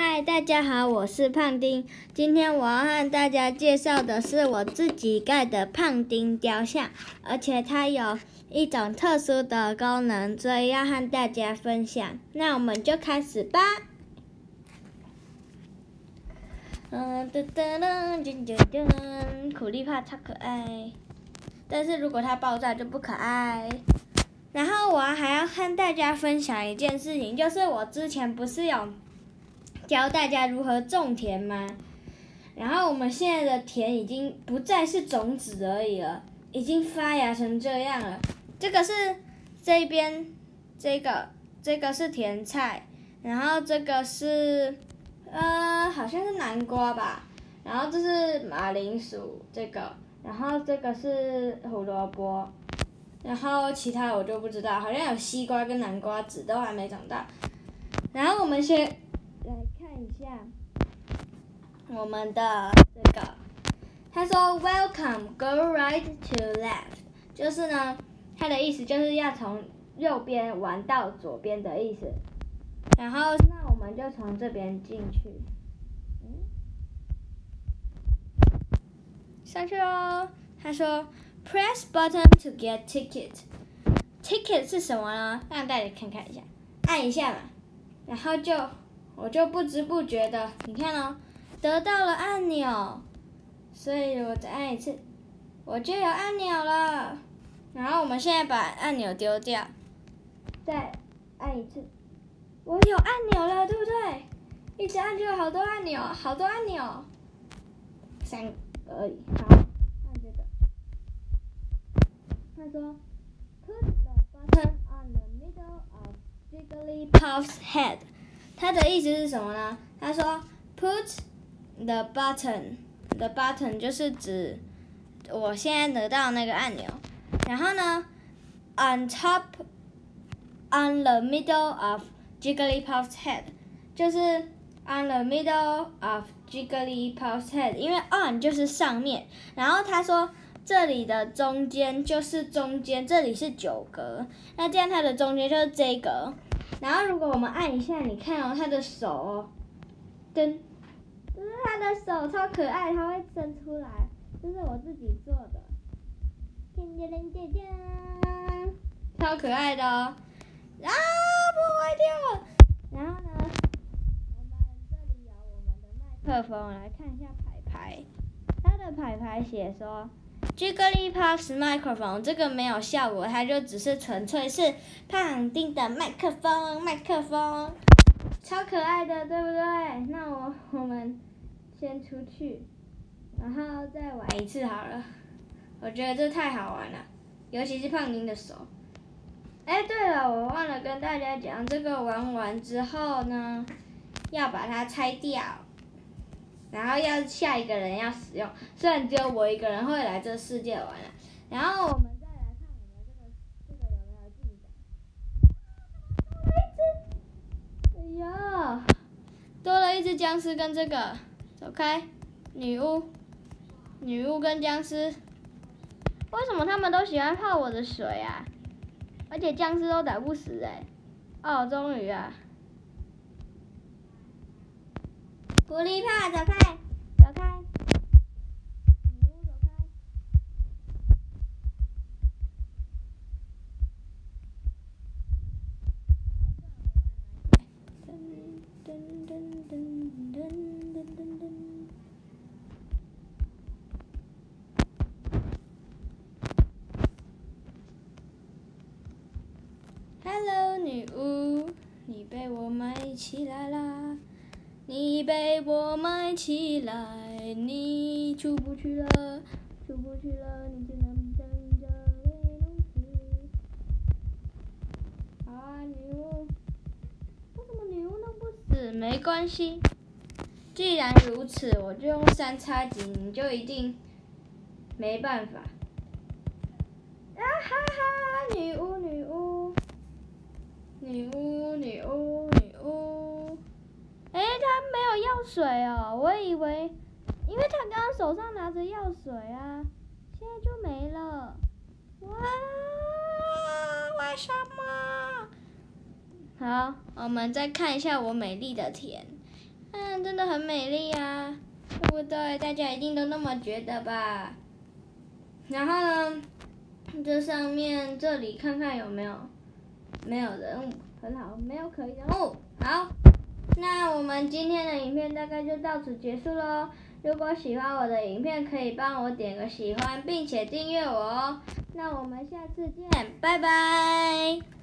嗨，大家好，我是胖丁。今天我要和大家介绍的是我自己盖的胖丁雕像，而且它有一种特殊的功能，所以要和大家分享。那我们就开始吧。苦力怕超可爱，但是如果它爆炸就不可爱。然后我还要和大家分享一件事情，就是我之前不是有教大家如何种田吗？然后我们现在的田已经不再是种子而已了，已经发芽成这样了。这个是这边，这个是甜菜，然后这个是好像是南瓜吧，然后这是马铃薯这个，然后这个是胡萝卜，然后其他我就不知道，好像有西瓜跟南瓜籽都还没长大。然后我们先来看一下我们的这个，他说 Welcome, go right to left， 就是呢，它的意思就是要从右边玩到左边的意思。然后那我们就从这边进去，上去喽。他说 Press button to get ticket。ticket 是什么呢？让大家看看一下，按一下嘛，然后我就不知不觉的，你看哦，得到了按钮，所以我再按一次，我就有按钮了。然后我们现在把按钮丢掉，再按一次，我有按钮了，对不对？一直按就有好多按钮，好多按钮，3个而已。好，按这个。他说 ，Put the button on the middle of Jigglypuff's head。它的意思是什么呢？他说 ，Put the button 就是指我现在得到那个按钮，然后呢 ，on the middle of Jigglypuff's head， 就是 on the middle of Jigglypuff's head， 因为 on 就是上面，然后他说这里的中间就是中间，这里是9格，那这样它的中间就是这一格。然后如果我们按一下，你看哦，他的手哦，就是他的手超可爱，它会伸出来，这是我自己做的，超可爱的哦。啊，破坏掉了。然后呢，我们这里有我们的麦克风，来看一下牌牌，它的牌牌写说 Jigglypuff's microphone， 这个没有效果，它就只是纯粹是胖丁的麦克风，超可爱的，对不对？那我们先出去，然后再玩一次好了。我觉得这太好玩了，尤其是胖丁的手。哎，对了，我忘了跟大家讲，这个玩完之后呢，要把它拆掉。然后要下一个人要使用，虽然只有我一个人会来这世界玩了。然后我们再来看我们这个有没有进展。哎呀，多了一只僵尸跟这个，走开，女巫跟僵尸，为什么他们都喜欢泡我的水啊？而且僵尸都打不死哎。哦，终于啊。狐狸怕，走开，走开，女巫走开。Hello， 女巫，你被我埋起来啦！你被我埋起来，你出不去了，你只能等着被弄死。好啊，女巫，为什么女巫弄不死？没关系，既然如此，我就用3叉戟，你就一定没办法。啊哈哈，女巫。他没有药水哦，我以为，因为他刚刚手上拿着药水啊，现在就没了。哇，为什么？好，我们再看一下我美丽的田。 真的很美丽啊，对不对？大家一定都那么觉得吧？然后呢，这上面这里看看有没有人物，很好，没有可疑人物。好，那我们今天的影片大概就到此结束咯。如果喜欢我的影片，可以帮我点个喜欢，并且订阅我哦。那我们下次见，拜拜。